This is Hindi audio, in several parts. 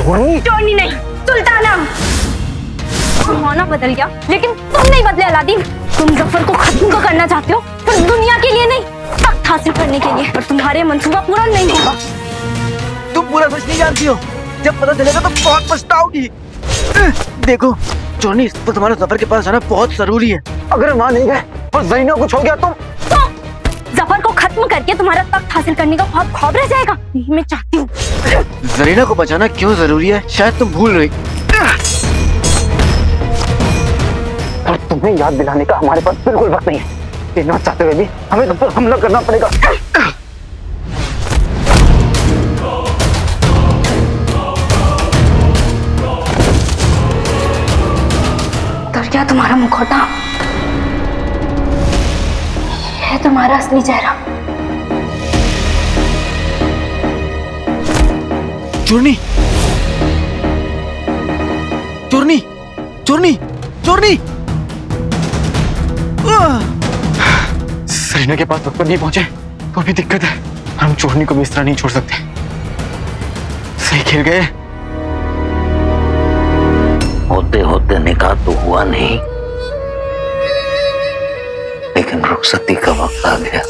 चोरनी नहीं, सुल्ताना। जमाना बदल गया लेकिन तुम नहीं बदले अलादीन। तुम जफर को खत्म तो करना चाहते हो पर दुनिया के लिए नहीं, तख्त हासिल करने के लिए। पर तुम्हारे मंसूबा पूरा नहीं होगा। तुम पूरा सच नहीं जानती हो, जब पता चलेगा तो बहुत पछताओगी। देखो चोरनी, तो तुम्हारा जफर के पास जाना बहुत जरूरी है। अगर वहाँ नहीं गए और ज़रीना कुछ हो गया तो जफर को खत्म करके तुम्हारा तख्त हासिल करने का ख्वाब खौफ रह जाएगा। मैं चाहती हूँ। ज़रीना को बचाना क्यों जरूरी है शायद तुम भूल रही, और तुम्हें याद दिलाने का हमारे पास बिल्कुल वक्त नहीं है। देना चाहते हुए भी हमें तुम पर हमला करना पड़ेगा। तो क्या तुम्हारा मुखौटा है तुम्हारा असली चेहरा? चोरनी, चोरनी, चोरनी, चोरनी। ज़रीना के पास वक्त पर नहीं पहुंचे तो भी दिक्कत है। हम चोरनी को भी इस तरह नहीं छोड़ सकते। सही खेल गए। होते होते निकाह तो हुआ नहीं, लेकिन रुखसती का वक्त आ गया।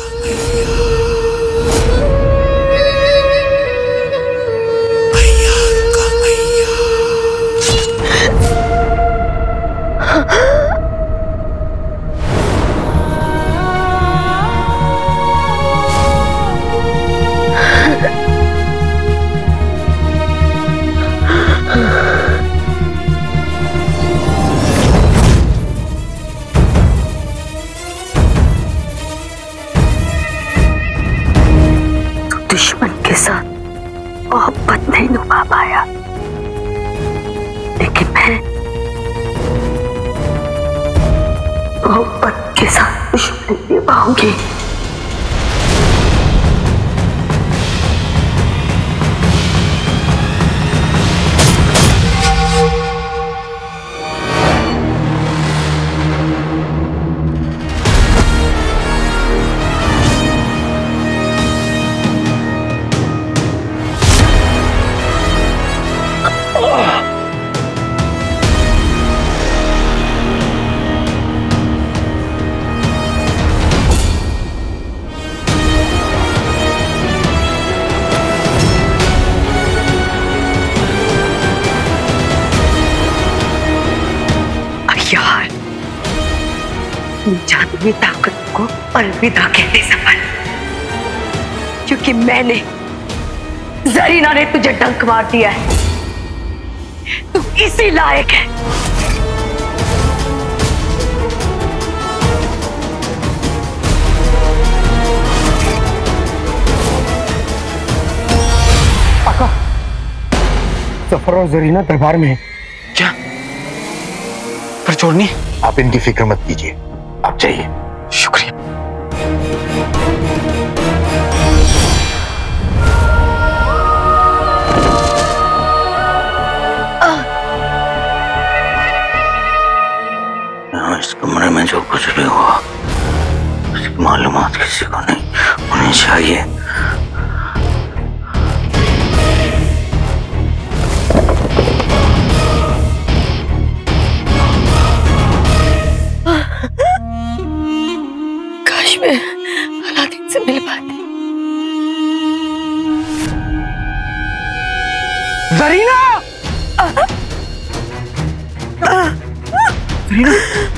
दुश्मन के साथ मोहब्बत नहीं निभा पाया, लेकिन मैं मोहब्बत के साथ दुश्मनी निभाऊंगी। जादुई ताकत को अलविदा कहते सफल, क्योंकि मैंने ज़रीना ने तुझे डंक मार दिया है। तू इसी लायक है। आका, जफर और ज़रीना दरबार में है। क्या? पर चोरनी? आप इनकी फिक्र मत कीजिए, आप जाइए। शुक्रिया। यहाँ इस कमरे में जो कुछ भी हुआ उसकी मालूमात किसी को नहीं होनी चाहिए। अलादीन से मिल पाती। ज़रीना! ज़रीना!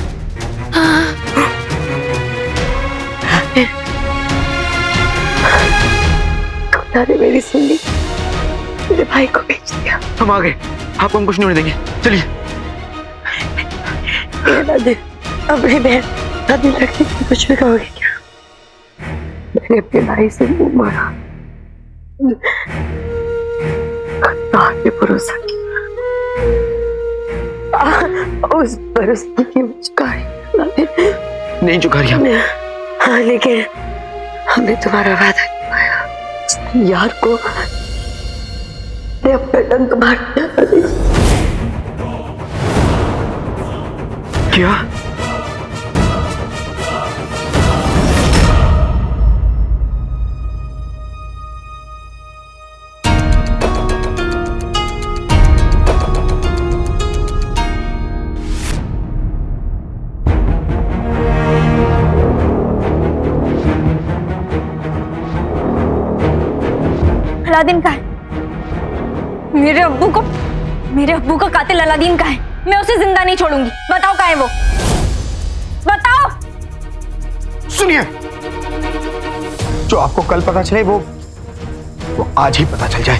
खुदा ने मेरी सुन ली, मेरे भाई को भेज दिया। हम आ गए, आपको हम कुछ नहीं होने देंगे। चलिए। अपनी बहन दादी लगती थी, कुछ भी कहोगे क्या? मैंने अपने भाई से मुंह मारा, खुदा पे भरोसा किया, उस भरोसे की चुकाई नहीं चुका रही। हाँ, लेकिन हमने तुम्हारा वादा निभाया। यार को ने अपने डंक मार दिया। क्या? अलादीन का है। मेरे अब्बू का कातिल अलादीन का है। मैं उसे जिंदा नहीं छोड़ूंगी। बताओ कहाँ है वो, बताओ। सुनिए, जो आपको कल पता चले वो आज ही पता चल जाए।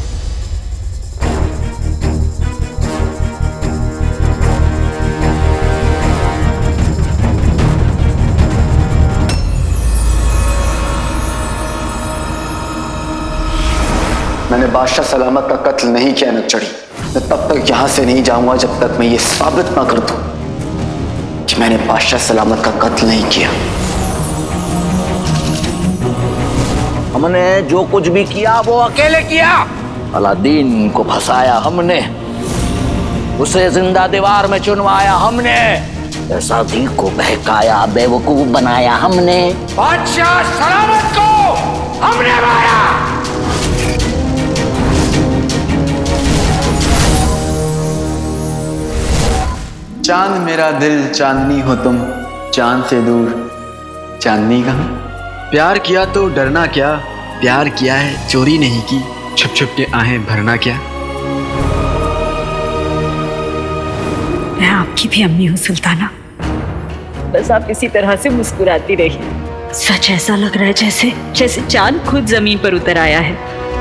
मैंने बादशाह सलामत का कत्ल नहीं किया न चढ़ी। मैं तब तक यहां से नहीं जाऊंगा जब तक मैं ये साबित ना कर दूं कि मैंने बादशाह सलामत का कत्ल नहीं किया। हमने जो कुछ भी किया वो अकेले किया। अलादीन को फंसाया हमने, उसे जिंदा दीवार में चुनवाया हमने, साथी को बहकाया, बेवकूफ बनाया हमने, बादशाह सलामत को हमने मारा। चांद मेरा दिल चांदनी हो तुम, चांद से दूर चांदनी कहां। प्यार किया तो डरना क्या, प्यार किया है चोरी नहीं की, छुप छुप के आहें भरना क्या। मैं आपकी भी अम्मी हूँ सुल्ताना। बस आप इसी तरह से मुस्कुराती रहिए। सच ऐसा लग रहा है जैसे चांद खुद जमीन पर उतर आया है।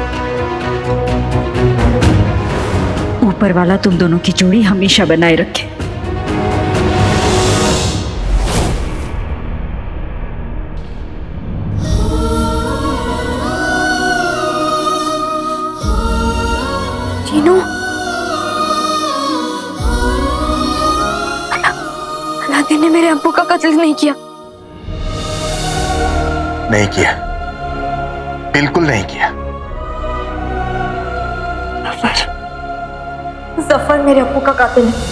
ऊपर वाला तुम दोनों की जोड़ी हमेशा बनाए रखे। टीनू, अलादीन ने मेरे अब्बू का कत्ल नहीं किया। नहीं किया, बिल्कुल नहीं किया। जफर मेरे अब्बू का कातिल है।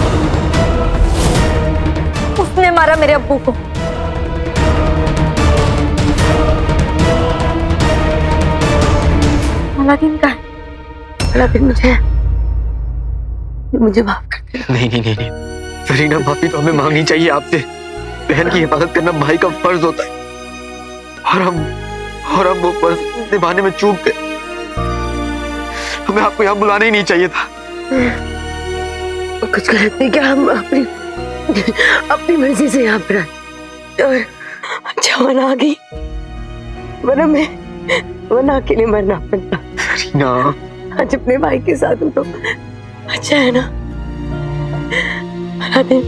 उसने मारा मेरे अब्बू को। अलादीन का है। अलादीन, मुझे माफ कर दे। नहीं, सरीना, माफी तो हमें मांगनी चाहिए आपसे। बहन की हिफाजत करना भाई का फर्ज होता है, और हम वो फर्ज निभाने में चूक गए। हमें आपको यहाँ बुलाना ही नहीं चाहिए था। कुछ गलत नहीं क्या, हम अपनी मर्जी से यहाँ पर आए और जवान आ गई, वरना अकेले मरना पड़ता। सरीना, आज अपने भाई के साथ हूँ तो अच्छा है ना। अलादीन,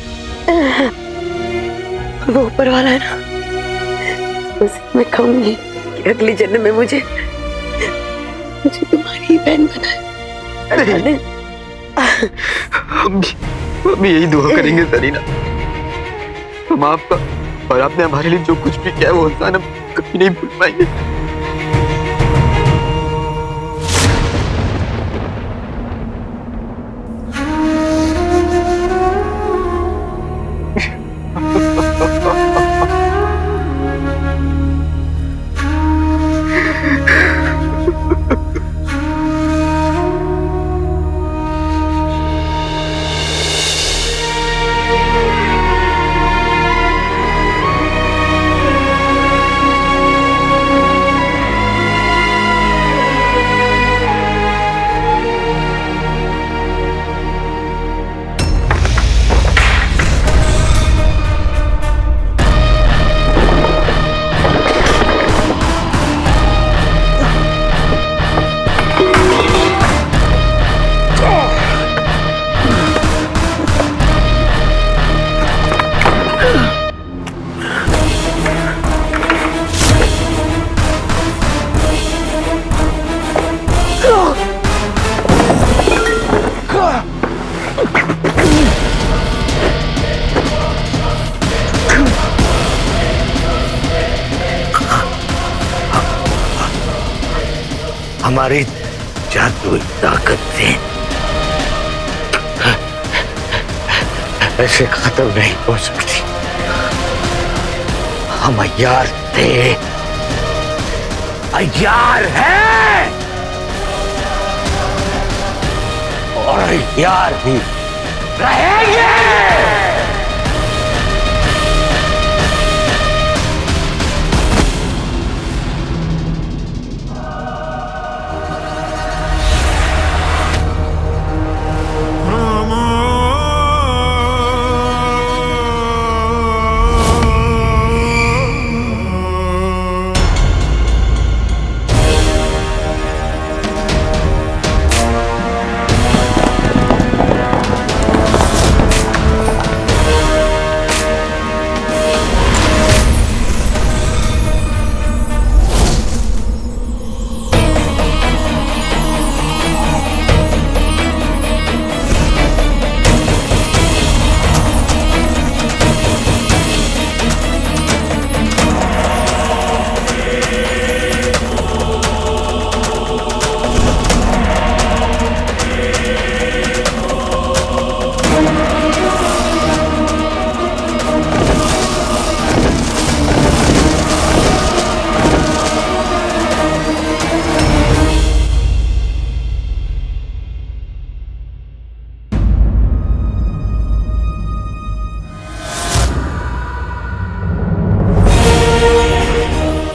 वो ऊपर वाला है ना, उसे मैं कहूंगी कि अगले जन्म में मुझे तुम्हारी बहन बनाए। हम भी यही दुआ करेंगे सरीना। हम आपका और आपने हमारे लिए जो कुछ भी किया वो इंसान हम कभी नहीं भूल पाएंगे। हमारी जादुई ताकत से ऐसे खत्म नहीं हो सकती। हम अय्यार थे, अय्यार हैं और अय्यार भी रहेंगे।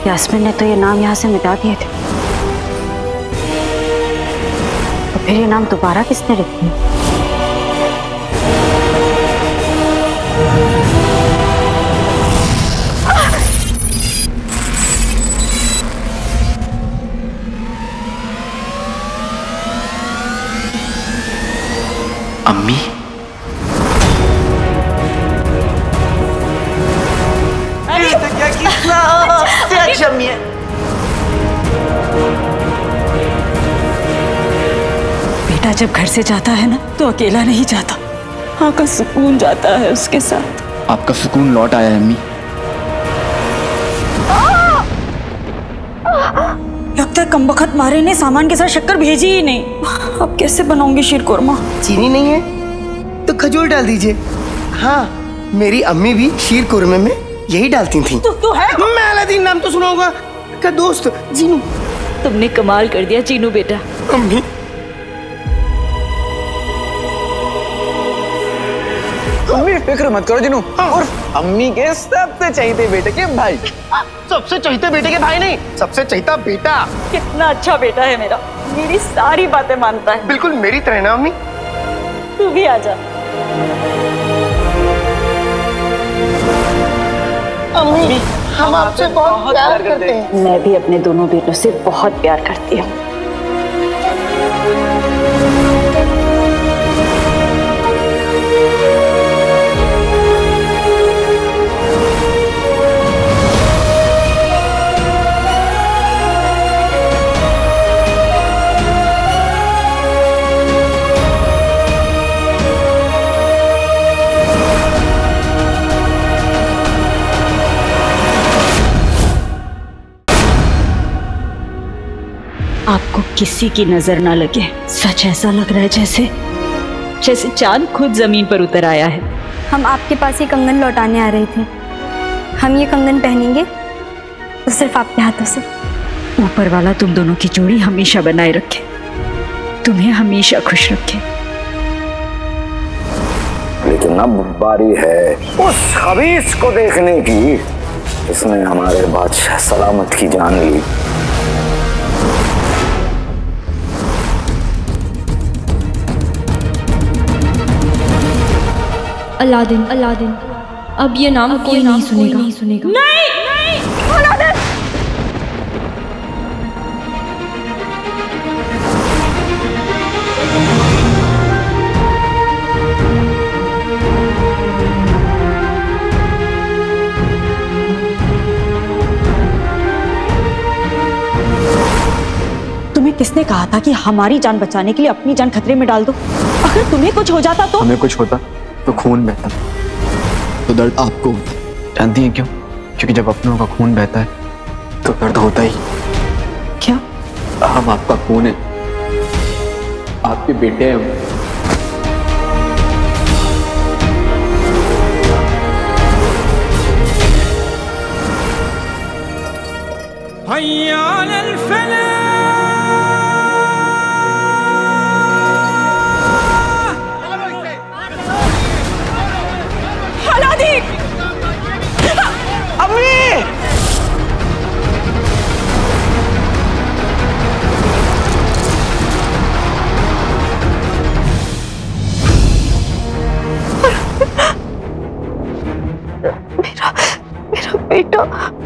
यास्मीन ने तो ये नाम यहाँ से मिटा दिए थे, तो फिर ये नाम दोबारा किसने लिख दिया? अम्मी, बेटा जब घर से जाता है ना तो अकेला नहीं जाता, हाँ का सुकून जाता है उसके साथ। आपका सुकून लौट आया है अम्मी। लगता है कमबख्त मारे ने सामान के साथ शक्कर भेजी ही नहीं। अब कैसे बनाऊंगी शीरकुरमा? चीनी नहीं है तो खजूर डाल दीजिए। हाँ, मेरी अम्मी भी शीर कुरमे में यही डालती थी। तू है? मैं अलादीन, नाम तो सुना होगा, का दोस्त जीनू। तुमने कमाल कर दिया चीनू बेटा। अम्मी, अम्मी फिक्र मत करो जिनू, और अम्मी के सबसे चहीते बेटे के भाई। सबसे चहीते बेटे के भाई नहीं, सबसे चहीता बेटा। कितना अच्छा बेटा है मेरा, मेरी सारी बातें मानता है। बिल्कुल मेरी तरह ना अम्मी। तू भी आ जा। अम्मी, हम आपसे बहुत प्यार करते हैं। मैं भी अपने दोनों बेटों से बहुत प्यार करती हूँ। आपको किसी की नजर ना लगे, सच ऐसा लग रहा है जैसे चांद खुद जमीन पर उतर आया है। हम आपके पास ये कंगन लौटाने आ रहे थे। हम ये कंगन पहनेंगे तो सिर्फ आपके हाथों से। ऊपर वाला तुम दोनों की जोड़ी हमेशा बनाए रखे, तुम्हें हमेशा खुश रखे। लेकिन अब बारी है उस खबीस को देखने की जिसने हमारे बादशाह सलामत की जान ली। अलादीन, अलादीन, अब ये नाम कोई नहीं सुनेगा। नहीं, नहीं, अलादीन! तुम्हें किसने कहा था कि हमारी जान बचाने के लिए अपनी जान खतरे में डाल दो? अगर तुम्हें कुछ हो जाता तो? हमें कुछ होता तो खून बहता, तो दर्द आपको होता। जानती हैं क्यों? क्योंकि जब अपनों का खून बहता है तो दर्द होता ही। क्या? हम आपका खून है, आपके बेटे हैं हम। मेरा बेटा।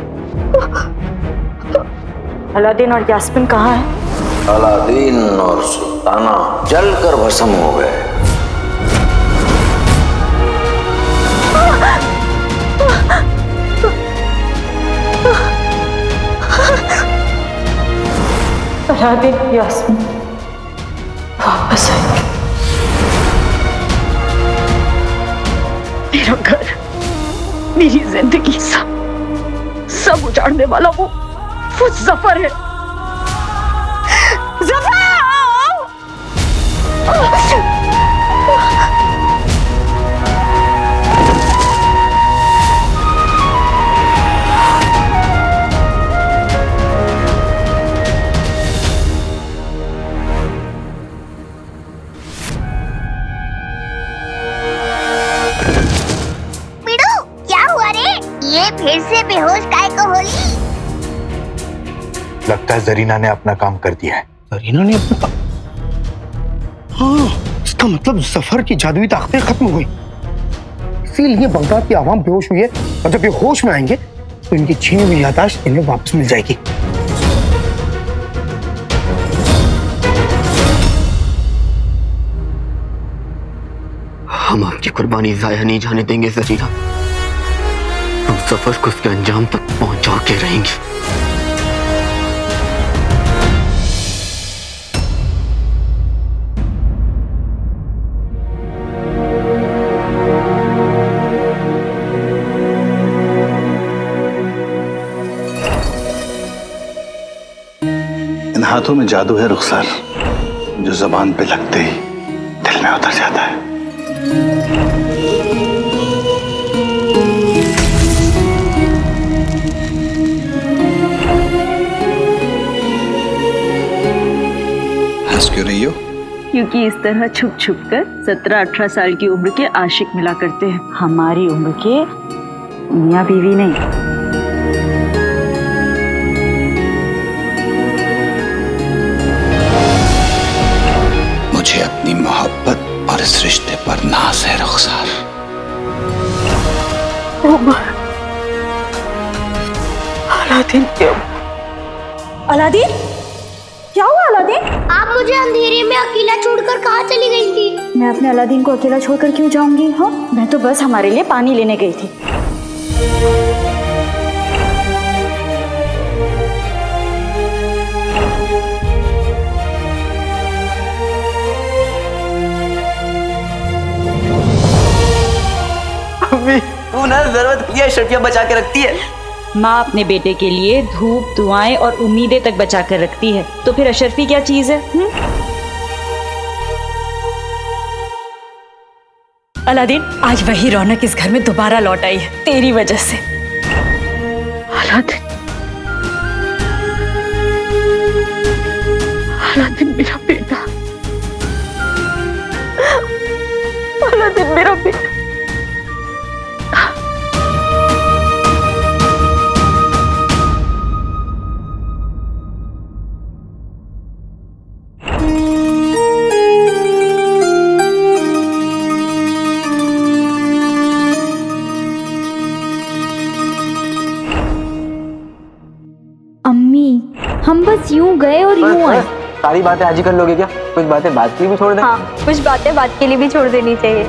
अलादीन और यास्मीन कहाँ है? अलादीन और सुल्ताना जलकर भस्म हो गए। अलादीन, यास्मीन वापस आएंगे। मेरा घर, मेरी जिंदगी सब उजाड़ने वाला वो जफर है। जफर! फिर से बेहोश काय को होली? लगता है जरीना ने अपना काम कर दिया है। जरीना ने अपना काम? हाँ, इसका मतलब जफर की जादुई ताकतें खत्म हो गई, इसीलिए बगदाद की आवाम बेहोश हुई है, और जब ये होश में आएंगे तो इनकी छीनी हुई याददाश्त इन्हें वापस मिल जाएगी। हम आपकी कुर्बानी जाया नहीं जाने देंगे जरीना, हम सफर को उसके अंजाम तक पहुंचा के रहेंगे। इन हाथों में जादू है रुखसार, जो जबान पे लगते ही दिल में उतर जाता है। हंस क्यों रही हो? क्योंकि इस तरह छुप छुप कर 17-18 साल की उम्र के आशिक मिला करते हैं, हमारी उम्र के मियां बीवी नहीं। मुझे अपनी मोहब्बत और इस रिश्ते पर नाज है रुखसार। अलादीन क्यों? अलादीन, क्या हुआ अलादीन? आप मुझे अंधेरे में अकेला छोड़कर कहाँ चली गई थी? मैं अपने अलादीन को अकेला छोड़कर क्यों जाऊंगी? हाँ, मैं तो बस हमारे लिए पानी लेने गई थी। तू ना जरूरत की है शर्तियां बचा के रखती है। माँ अपने बेटे के लिए धूप, दुआएं और उम्मीदें तक बचा कर रखती है, तो फिर अशरफी क्या चीज है? अलादीन, आज वही रौनक इस घर में दोबारा लौट आई है, तेरी वजह से। अलादीन, अलादीन मेरा बेटा, अलादीन मेरा बेटा। हम बस यूं गए और यूं आए। सारी बातें आज ही कर लोगे क्या? कुछ बातें बात के लिए भी छोड़ दें? हाँ, कुछ बातें बात के लिए भी छोड़ देनी चाहिए।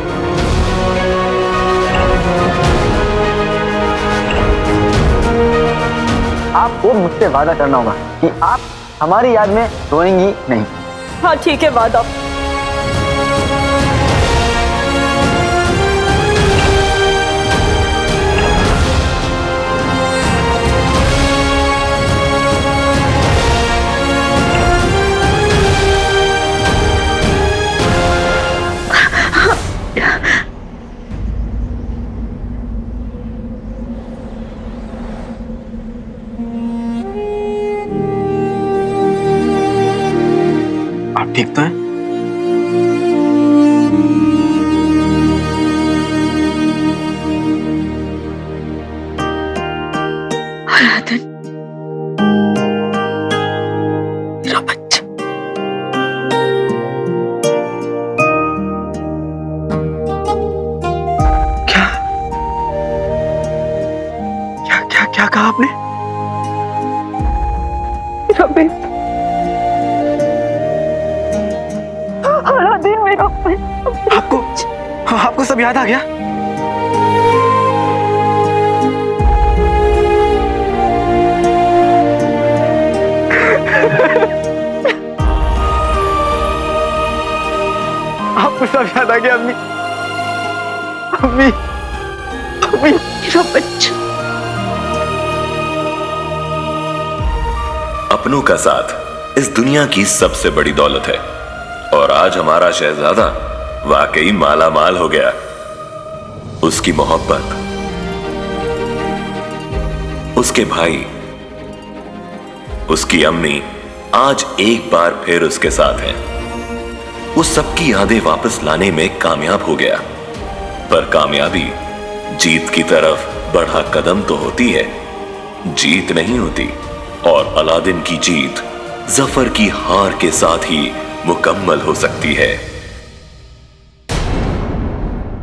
आपको मुझसे वादा करना होगा कि आप हमारी याद में रोएंगी नहीं। हाँ ठीक है, वादा। आप ठीक तो हैं? अलादीन मेरा बच्चा। क्या क्या क्या क्या कहा आपने? मेरा बेटा, अलादीन मेरा बेटा। आपको सब याद आ गया? आपको सब याद आ गया अम्मी? अम्मी, अम्मी मेरा बच्चा। अपनों का साथ इस दुनिया की सबसे बड़ी दौलत है, और आज हमारा शहजादा वाकई माला माल हो गया। उसकी मोहब्बत, उसके भाई, उसकी अम्मी आज एक बार फिर उसके साथ हैं। वो सबकी यादें वापस लाने में कामयाब हो गया, पर कामयाबी जीत की तरफ बढ़ा कदम तो होती है, जीत नहीं होती। और अलादीन की जीत जफर की हार के साथ ही मुकम्मल हो सकती है।